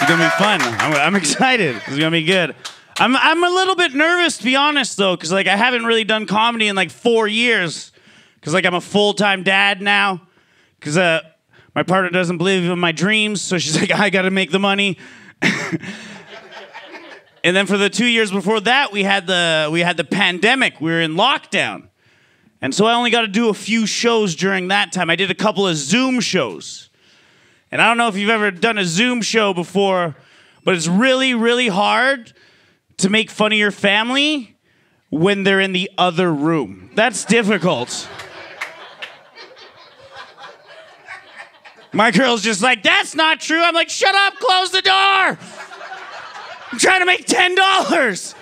gonna be fun. I'm excited. This is gonna be good. I'm a little bit nervous, to be honest, though, because like I haven't really done comedy in like 4 years. Because like I'm a full-time dad now. Because my partner doesn't believe in my dreams, so she's like, I gotta make the money. And then for the 2 years before that, we had the pandemic. We were in lockdown. And so I only got to do a few shows during that time. I did a couple of Zoom shows. And I don't know if you've ever done a Zoom show before, but it's really, really hard to make fun of your family when they're in the other room. That's difficult. My girl's just like, that's not true. I'm like, shut up, close the door. I'm trying to make $10.